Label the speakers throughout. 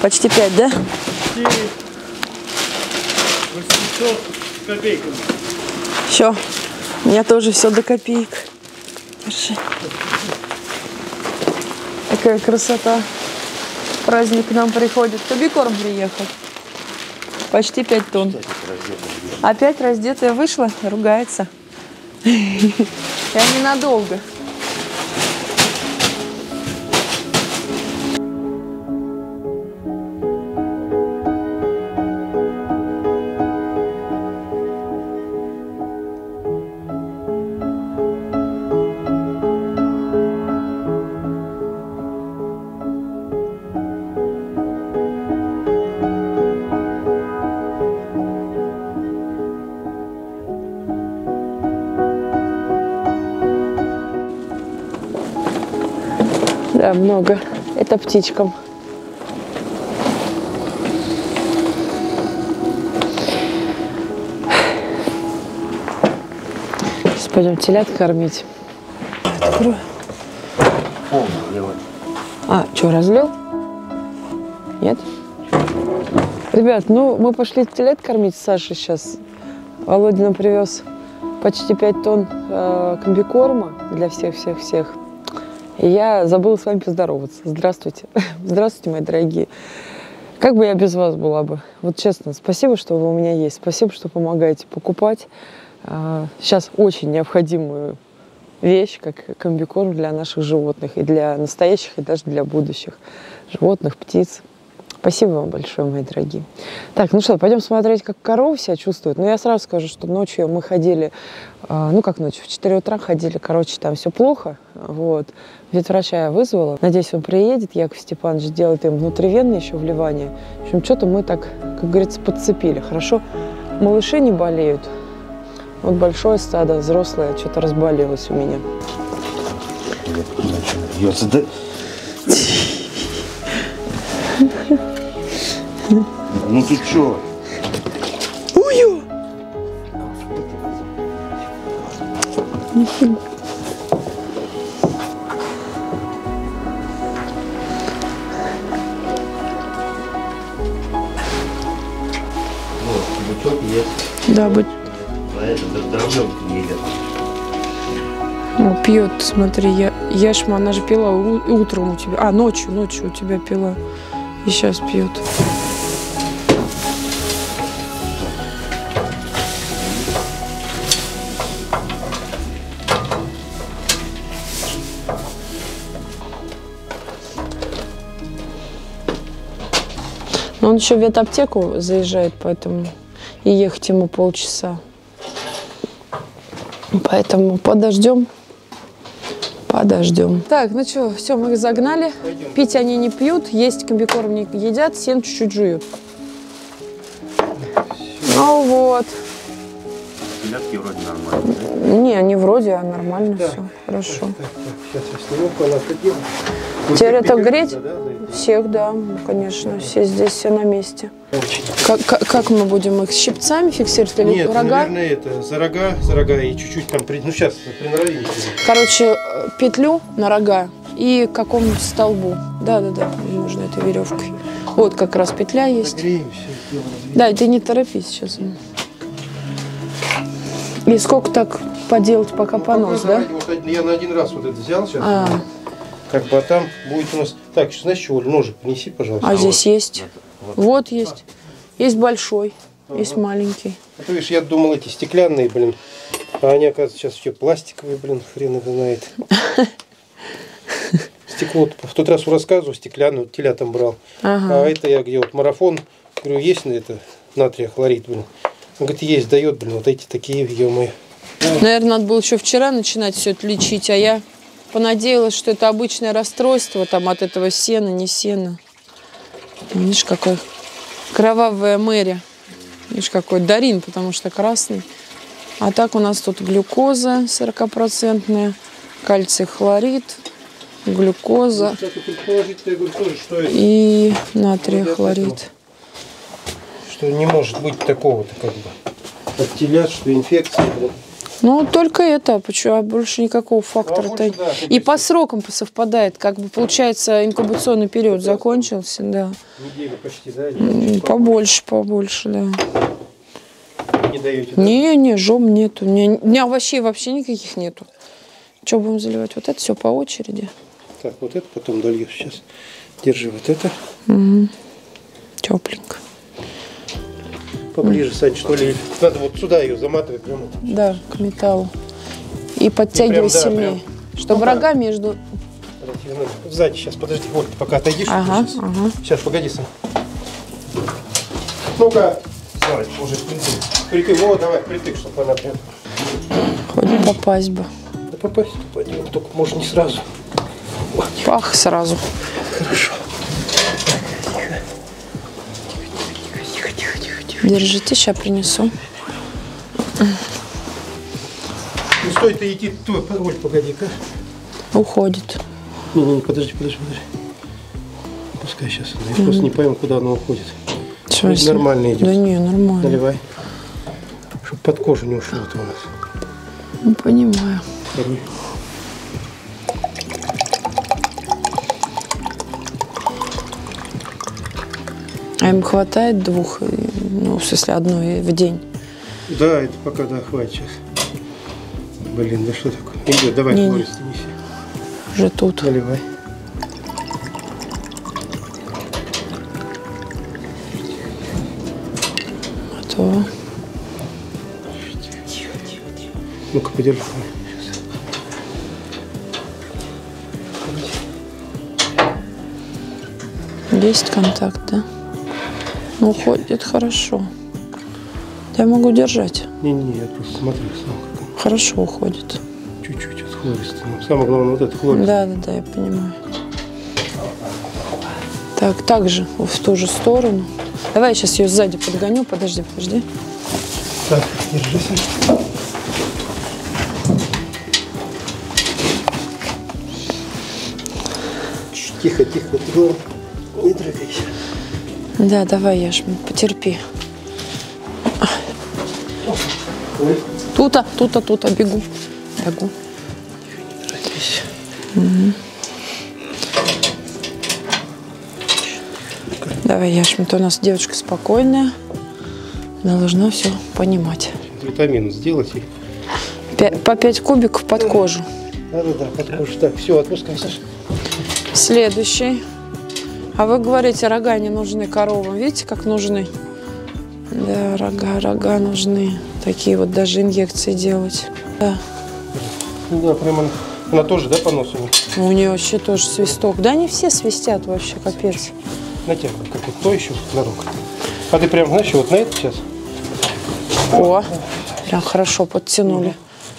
Speaker 1: Почти 5, да?
Speaker 2: 800 с копейками.
Speaker 1: Все. У меня тоже все до копеек. Держи. Какая красота. Праздник к нам приходит. Комбикорм приехал. Почти 5 тонн. Опять раздетая вышла, ругается. Я ненадолго. Да, много. Это птичкам. Сейчас пойдем телят кормить. Открою. А, что, разлил? Нет? Ребят, ну мы пошли телят кормить с Сашей сейчас. Володя нам привез почти 5 тонн комбикорма для всех-всех-всех. И я забыла с вами поздороваться. Здравствуйте. Здравствуйте, мои дорогие. Как бы я без вас была бы? Вот честно, спасибо, что вы у меня есть. Спасибо, что помогаете покупать сейчас очень необходимую вещь, как комбикорм для наших животных. И для настоящих, и даже для будущих животных, птиц. Спасибо вам большое, мои дорогие. Так, ну что, пойдем смотреть, как коровы себя чувствуют. Ну, я сразу скажу, что ночью мы ходили, ну, как ночью, в 4 утра ходили, короче, там все плохо, вот. Ветврача я вызвала. Надеюсь, он приедет, Яков Степанович делает им внутривенное еще вливание. В общем, что-то мы так, как говорится, подцепили. Хорошо, малыши не болеют. Вот большое стадо, взрослое, что-то разболелось у меня.
Speaker 2: Ну ты чё?
Speaker 1: Ую! Нифига.
Speaker 2: Бычок ест.
Speaker 1: Да, быть.
Speaker 2: А это дровнёнка не едят.
Speaker 1: Ну, пьет, смотри, яшма, она же пила утром у тебя. А, ночью у тебя пила. И сейчас пьет. Но он еще в ветаптеку заезжает, поэтому и ехать ему полчаса. Поэтому подождем. Подождем. Так, ну что, все, мы их загнали. Пойдем. Пить они не пьют, есть комбикорм не едят, сен чуть-чуть жуют. Ну вот.
Speaker 2: Телятки вроде нормально, да?
Speaker 1: Не, они вроде, а нормально, да. Все, хорошо.
Speaker 2: Сейчас я сниму, палатку делаю.
Speaker 1: Теперь это греть? Всех, да, конечно, все здесь, все на месте. Как мы будем их, щипцами фиксировать или
Speaker 2: нет,
Speaker 1: рога?
Speaker 2: наверное, это за рога и чуть-чуть там, ну сейчас приноровить.
Speaker 1: Короче, петлю на рога и к какому-то столбу. Да-да-да, можно этой веревкой. Вот как раз петля есть.
Speaker 2: Нагреемся,
Speaker 1: да, ты не торопись сейчас. И сколько так поделать, пока ну, понос, да?
Speaker 2: Я на один раз вот это взял сейчас. Как бы, а там будет у нас... Так, знаешь что, Оль, ножик принеси, пожалуйста.
Speaker 1: А здесь есть? Вот есть. Есть большой, есть маленький.
Speaker 2: А ты видишь, я думал, эти стеклянные, блин. А они, оказывается, сейчас все пластиковые, блин, хрен его знает. Стекло, в тот раз рассказывал, стеклянную, вот телятам брал. А это я где вот марафон, говорю, есть на это натрия хлорид, блин. Он говорит, есть, дает, блин, вот эти такие, ё-моё.
Speaker 1: Наверное, надо было еще вчера начинать все это лечить, а я понадеялась, что это обычное расстройство там от этого сена, не сена. Видишь, какой кровавая Мэри. Видишь, какой Дарин, потому что красный. А так у нас тут глюкоза 40%, кальций хлорид, глюкоза и натрий хлорид.
Speaker 2: Что не может быть такого-то как бы от телят, что инфекция.
Speaker 1: Ну, только это, почему, а больше никакого фактора-то.
Speaker 2: Да,
Speaker 1: и по срокам совпадает, как бы получается, инкубационный период закончился, да.
Speaker 2: Неделю почти, да?
Speaker 1: Побольше, да.
Speaker 2: Не даете, да?
Speaker 1: Не, жом нету. У меня овощей вообще никаких нету. Что будем заливать? Вот это все по очереди.
Speaker 2: Так, вот это потом долью сейчас. Держи вот это.
Speaker 1: Угу. Тепленько.
Speaker 2: Поближе, Сань, что ли? Надо вот сюда ее заматывать прямо.
Speaker 1: Да, к металлу. И подтягивай
Speaker 2: прям, да,
Speaker 1: сильнее.
Speaker 2: прям.
Speaker 1: Чтобы рога между...
Speaker 2: Сзади сейчас, подожди. Вот, пока отойдешь.
Speaker 1: Ага,
Speaker 2: сейчас.
Speaker 1: ага.
Speaker 2: Сейчас, погоди, Сань. Ну-ка. Давай, уже впритык. Впритык. Вот, давай, впритык, чтобы она прям...
Speaker 1: Хоть попасть бы.
Speaker 2: Да попасть пойдем, только может не сразу. Вот.
Speaker 1: Пах сразу.
Speaker 2: Хорошо.
Speaker 1: Держите, сейчас принесу.
Speaker 2: Не стоит идти, Оль, погоди-ка.
Speaker 1: Уходит.
Speaker 2: Не, подожди. Пускай сейчас. Я просто не пойму, куда она уходит.
Speaker 1: В смысле?
Speaker 2: Нормально идет.
Speaker 1: Да не, нормально.
Speaker 2: Наливай. Чтобы под кожу не ушло это у нас.
Speaker 1: Не понимаю.
Speaker 2: Второй.
Speaker 1: А им хватает двух, ну, в смысле, одной в день?
Speaker 2: Да, это пока, да, хватит сейчас. Блин, да что такое? Идет, давай, хлорист неси.
Speaker 1: Уже тут.
Speaker 2: Наливай.
Speaker 1: Готово.
Speaker 2: Тихо. Ну-ка, подержи.
Speaker 1: Есть контакт, да? Ну, уходит хорошо. Я могу держать.
Speaker 2: Не, я просто смотрю сам. Как
Speaker 1: Хорошо уходит.
Speaker 2: чуть-чуть от хлориста. Ну, самое главное, вот это хлорист.
Speaker 1: Да, я понимаю. Так же, в ту же сторону. Давай я сейчас ее сзади подгоню. Подожди.
Speaker 2: Так, держись. Тихо, ты главное, не дрыгайся.
Speaker 1: Да, давай, Яшмин, потерпи.
Speaker 2: Ой.
Speaker 1: Тута, бегу.
Speaker 2: Не дрыгайся.
Speaker 1: Угу. Давай, Яшмин, ты у нас девочка спокойная. Она должна все понимать.
Speaker 2: Витамин сделать и...
Speaker 1: По 5 кубиков под кожу.
Speaker 2: Да, под кожу. Так, все, отпускай, Саша.
Speaker 1: Следующий. А вы говорите, рога не нужны коровам. Видите, как нужны? Да, рога нужны. Такие вот даже инъекции делать. Да.
Speaker 2: Да, прямо она тоже, да, по носу?
Speaker 1: У нее вообще тоже свисток. Да они все свистят вообще, капец.
Speaker 2: На тебя, как вот то еще на руку. А ты прям, знаешь, вот на это сейчас?
Speaker 1: О, прям хорошо подтянули.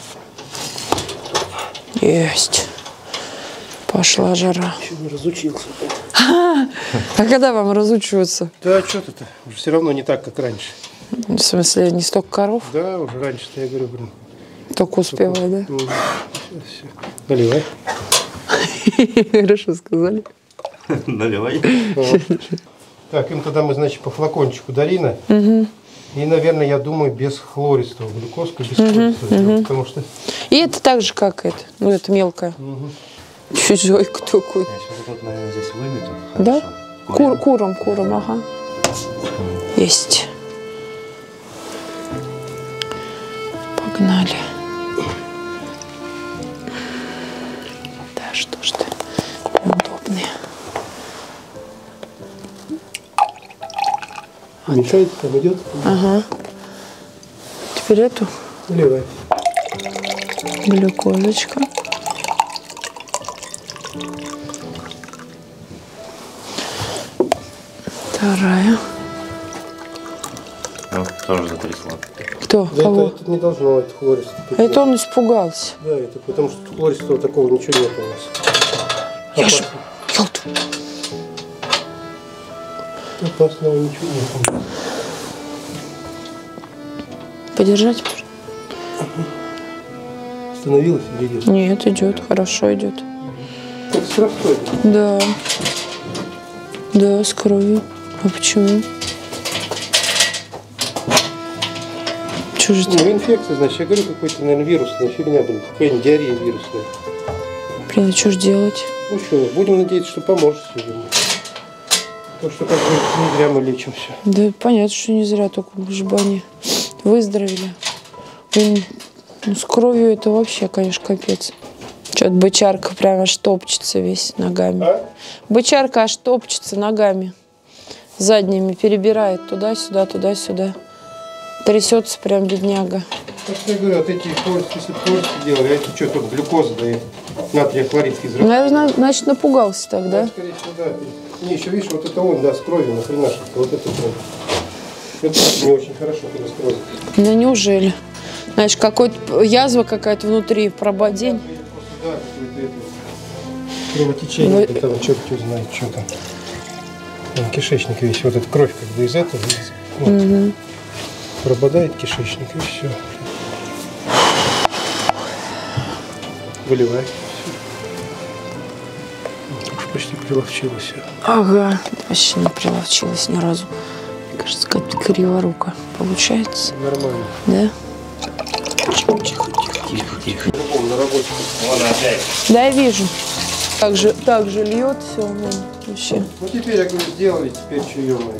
Speaker 1: Есть. Пошла жара.
Speaker 2: Еще не разучился.
Speaker 1: А когда вам разучиваться?
Speaker 2: Да, что-то уже все равно не так, как раньше.
Speaker 1: В смысле, не столько коров?
Speaker 2: Да, уже раньше-то я говорю, блин.
Speaker 1: Только успевай, да?
Speaker 2: Все. Наливай.
Speaker 1: Хорошо сказали.
Speaker 3: Наливай.
Speaker 2: Так, им тогда мы, значит, по флакончику Дарина. И, наверное, я думаю, без хлористого. Глюкозку без хлористого. Потому что...
Speaker 1: И это так же, как это. Ну, это мелкое. Чужой такой.
Speaker 3: Я сейчас вот, наверное, здесь вымету.
Speaker 1: Да?
Speaker 3: Хорошо.
Speaker 1: Куром, ага. Есть. Погнали. Да, что ж ты неудобные.
Speaker 2: Мешает, там идет.
Speaker 1: Ага. Теперь эту
Speaker 2: Наливай.
Speaker 1: глюкозочка. Вторая.
Speaker 3: Ну, тоже затрясло.
Speaker 1: Кто?
Speaker 2: Да
Speaker 1: Кого?
Speaker 2: это не должно, это хлорист.
Speaker 1: Это он испугался.
Speaker 2: Да, это потому что хлористого такого ничего нет у нас.
Speaker 1: Я же...
Speaker 2: Опасного ничего нет.
Speaker 1: Подержать?
Speaker 2: Остановилась или идет?
Speaker 1: Нет, идет, хорошо идет.
Speaker 2: Как с кровью.
Speaker 1: Да. Да, с кровью. А почему? Что же
Speaker 2: Ну,
Speaker 1: это?
Speaker 2: инфекция, значит, я говорю, какой-то, наверное, вирусная фигня, блин, какая-нибудь диарея вирусная.
Speaker 1: Блин, а что же делать?
Speaker 2: Ну что, будем надеяться, что поможет сегодня. Потому что как бы не зря мы лечимся.
Speaker 1: Да понятно, что не зря, только лишь бы они выздоровели. Блин, ну, с кровью это вообще, конечно, капец. Что-то бычарка прямо аж топчется весь ногами.
Speaker 2: А?
Speaker 1: Бычарка аж топчется ногами. Задними перебирает туда-сюда, туда-сюда. Трясется прям бедняга.
Speaker 2: Так что я говорю, вот эти кольца, если бы кольца делали, а эти что, тут глюкоза дает, натрия хлорид физрастворяет.
Speaker 1: Наверное, значит, напугался тогда.
Speaker 2: Да, скорее всего, да. Не, еще видишь, вот это он, да, с кровью, нахрена что-то, вот это кровь. Это не очень хорошо, когда с кровью.
Speaker 1: Да неужели? Знаешь, какой-то язва какая-то внутри, прободень.
Speaker 2: Да, какое-то это кровотечение, или там черт знает, что там. Там кишечник весь, вот эта кровь как бы из этого, вот, прободает кишечник и все. Выливает. Почти приловчилась.
Speaker 1: Ага, вообще не приловчилась ни разу. Мне кажется, какая-то криворука получается.
Speaker 2: Нормально.
Speaker 1: Да?
Speaker 3: Тихо.
Speaker 2: На работе.
Speaker 3: Вон опять.
Speaker 1: Да, я вижу. Так же льет все. Вообще.
Speaker 2: Ну теперь, я говорю, сделали, теперь что, ё-моё.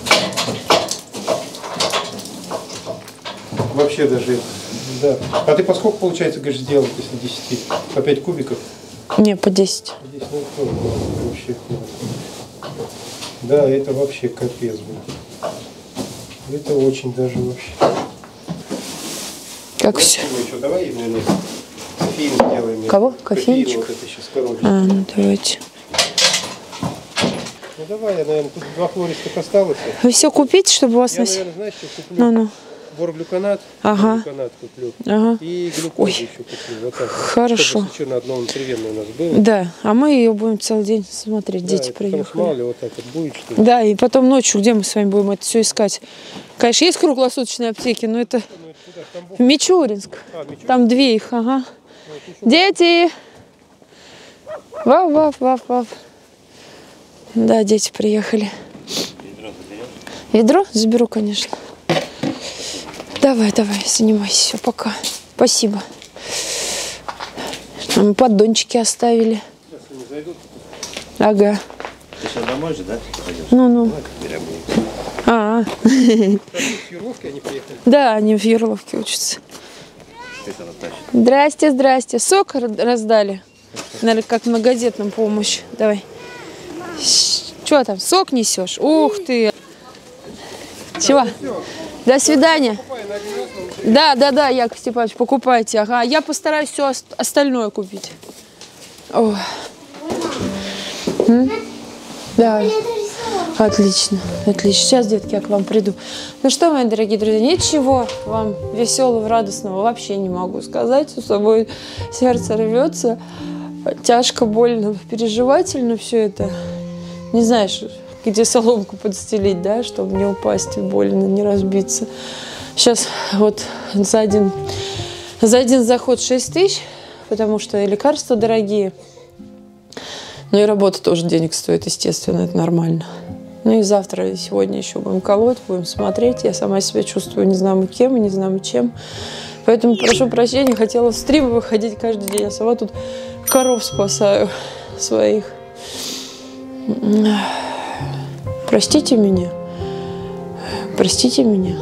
Speaker 2: Вообще даже это. Да. А ты по сколько, получается, говоришь, сделал, если 10? По 5 кубиков?
Speaker 1: Не, по 10.
Speaker 2: Здесь ну, вообще хуже. Да, это вообще капец был. Это очень даже вообще.
Speaker 1: Как все?
Speaker 2: Ну что, давай, наверное, кофеин сделаем.
Speaker 1: Кого? Кофеинчик?
Speaker 2: Вот это сейчас короче.
Speaker 1: Ну давайте.
Speaker 2: Ну давай, я, наверное, тут 2 хлористых осталось.
Speaker 1: Вы все купите, чтобы у вас...
Speaker 2: Я, наверное, знаешь, что куплю?
Speaker 1: Ну-ну.
Speaker 2: Борглюконат.
Speaker 1: Ага.
Speaker 2: Глюконат куплю.
Speaker 1: Ага.
Speaker 2: И глюкозу
Speaker 1: Ой.
Speaker 2: еще куплю. Вот так.
Speaker 1: Хорошо.
Speaker 2: Чтобы еще на одном внутривенном у нас было.
Speaker 1: Да, а мы ее будем целый день смотреть.
Speaker 2: Да,
Speaker 1: Дети
Speaker 2: и потом
Speaker 1: приехали.
Speaker 2: мало ли вот так вот будет, что ли.
Speaker 1: Да, и потом ночью, где мы с вами будем это все искать? Конечно, есть круглосуточные аптеки, но это
Speaker 2: Ну, это куда? Там
Speaker 1: в Мичуринск.
Speaker 2: Мичуринск.
Speaker 1: Там 2 их, ага. Дети! Вав. Да, дети приехали. Ведро заберу, конечно. Давай, занимайся. Все, пока. Спасибо. Нам поддончики оставили.
Speaker 2: Сейчас они зайдут.
Speaker 1: Ага.
Speaker 3: Ты сейчас домой же, да? Пойдешь?
Speaker 1: Ну.
Speaker 3: Прямо.
Speaker 1: А.
Speaker 2: С Юрловки они приехали.
Speaker 1: Да, они в Юрловке учатся.
Speaker 3: Это тащит.
Speaker 1: Здрасте. Сок раздали. Наверное, как многодетным помощь. Давай. Что там, сок несешь? Ух ты. Чего? До свидания. Да, Яков Степанович, покупайте. Ага, я постараюсь все остальное купить. О. Да. Отлично. Сейчас, детки, я к вам приду. Ну что, мои дорогие друзья, ничего вам веселого, радостного вообще не могу сказать. С собой сердце рвется. Тяжко, больно, переживательно все это. Не знаешь, где соломку подстелить, да, чтобы не упасть, больно, не разбиться. Сейчас вот за один заход 6 тысяч, потому что и лекарства дорогие. Ну и работа тоже денег стоит, естественно, это нормально. Ну и завтра, и сегодня еще будем колоть, будем смотреть. Я сама себя чувствую не знамо кем и не знамо чем. Поэтому прошу прощения, хотела в стрим выходить каждый день. Я сама тут коров спасаю своих. Простите меня. Простите меня.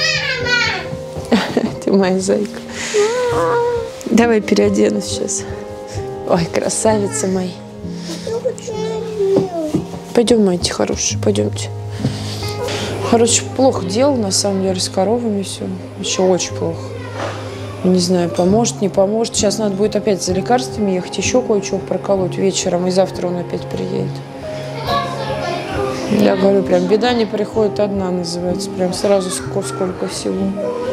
Speaker 1: Ты моя зайка. Давай переоденусь сейчас. Ой, красавица моя. Пойдем, мои хорошие, пойдемте. Короче, плохо дело, на самом деле, с коровами все. Еще очень плохо. Не знаю, поможет, не поможет. Сейчас надо будет опять за лекарствами ехать, еще кое-что проколоть вечером, и завтра он опять приедет. Я говорю, прям беда не приходит одна, называется. Прям сразу сколько всего.